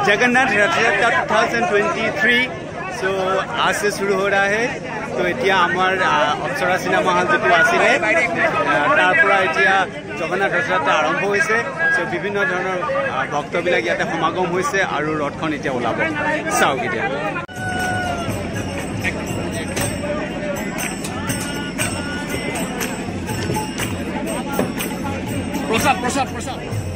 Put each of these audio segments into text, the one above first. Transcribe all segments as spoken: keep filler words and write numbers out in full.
Jagannath Rath Yatra two thousand twenty three so आज से शुरू हो रहा है। तो इतना आमार अप्सरा सिनेमा हल जो आছিলে तारपरा इतना जगन्नाथ रथ यात्रा आरम्भ होइছে। सो विभिन्न धৰণৰ भक्तবিলাক ইয়াতে সমাগম হৈছে আৰু ৰথখন এতিয়া ওলাব চাওক এতিয়া। प्रसाद प्रसाद प्रसाद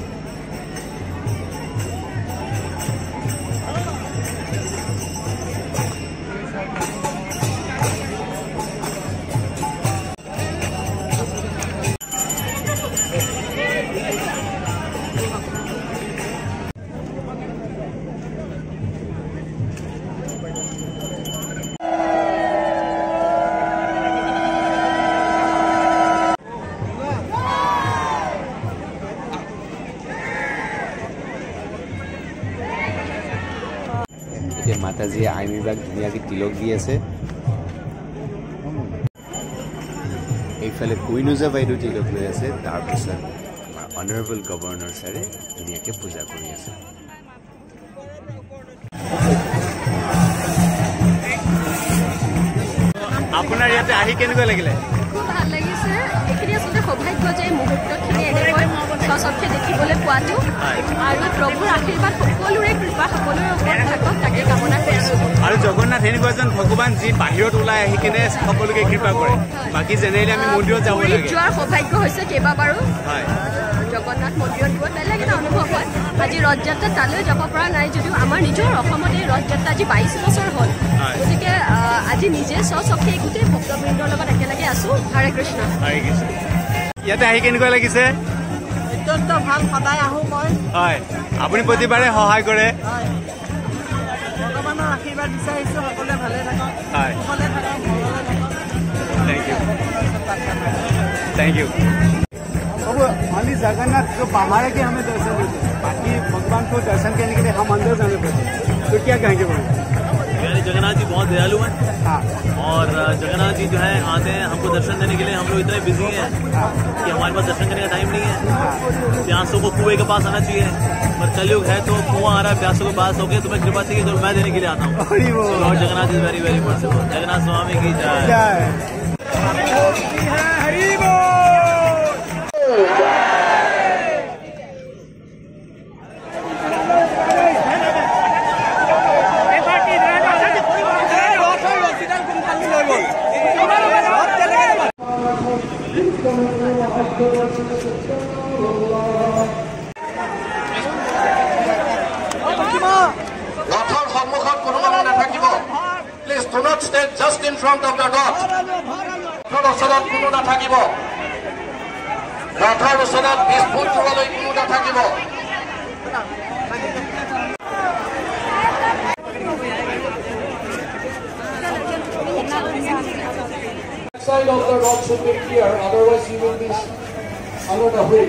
माताजी आईमीबाग धुनियाके तिलक दी आछे। एफाले कुइनुजा बाइदेउ तिलक লৈ আছে। तार पिছত ऑनरेबल गवर्नर सारे धुनियाके पूजा কৰি আছে। আপোনাৰ ইয়াতে আহি কেনেকুৱা লাগিলে? খুব ভাল লাগিছে। এখিনি আসলে সৌভাগ্য যে মুহূৰ্তখিনি এনেকৈ সচক্ষে দেখিবলৈ পোৱাটো আৰু প্ৰভুৰ আশীৰ্বাদ সকলোৰে কৃপা সকলোৰে ওপৰত থাকক তাকে কামনা কৰিছোঁ। আৰু জগন্নাথ এনেকুৱা এজন ভগৱান যি বাহিৰত ওলাই আহি কিনে সকলোকে কৃপা কৰে। বাকী জেনেৰেলি আমি মন্দিৰত যাব লাগে। যোৱাৰ সৌভাগ্য হৈছে কেইবাবাৰো জগন্নাথ মন্দিৰত গৈ বেলেগ এটা অনুভৱ হয়। আজি ৰথযাত্ৰা তালৈ যাব পৰা নাই যদিও আমাৰ নিজৰ অসমতে ৰথযাত্ৰা আজি বাইছ বছৰ হ'ল। গতিকে আজি নিজে স্বচক্ষে গোটেই ভক্তবৃন্দৰ লগত একেলগে আছো। হৰে কৃষ্ণ হৰে কৃষ্ণ। ইয়াতে আহি কেনেকুৱা লাগিছে? অত্যন্ত ভাল। সদায় আহোঁ মই। হয় আপুনি প্ৰতিবাৰে সহায় কৰে। ভগৱানৰ আশীৰ্বাদ বিচাৰিছোঁ সকলোৱে ভালে থাকক। হয় সকলোৱে থাকক ভগৱানে থাকক। Thank you thank you. अब खाली जगन्नाथ जो बाहर के हमें दर्शन देते हैं, बाकी भगवान को दर्शन करने के लिए हम अंदर जाने पड़ते हैं। तो क्या कहेंगे बोले? जगन्नाथ जी बहुत दयालु हैं। हाँ। और जगन्नाथ जी जो है आते हैं हमको दर्शन देने के लिए। हम लोग इतने बिजी हैं हाँ। कि हमारे पास दर्शन करने का टाइम नहीं है। प्यासों को कुएं के पास आना चाहिए, पर कलयुग है तो कुआं आ रहा है प्यासों के पास होके तुम्हें कृपा चाहिए तो मैं देने के लिए आता हूँ। Lord Jagannath is very very merciful. Jagannath स्वामी की जय। रथर सम्मुखत कोनो মানুহ নাথাকিব। Please do not stand just in front of the rath. ৰথৰ ওচৰত কোনো নাথাকিব। ৰথৰ ওচৰত বিশ ফুট দূৰলৈ কোনো নাথাকিব। Side of the rod should be clear, otherwise you will be under the wheel.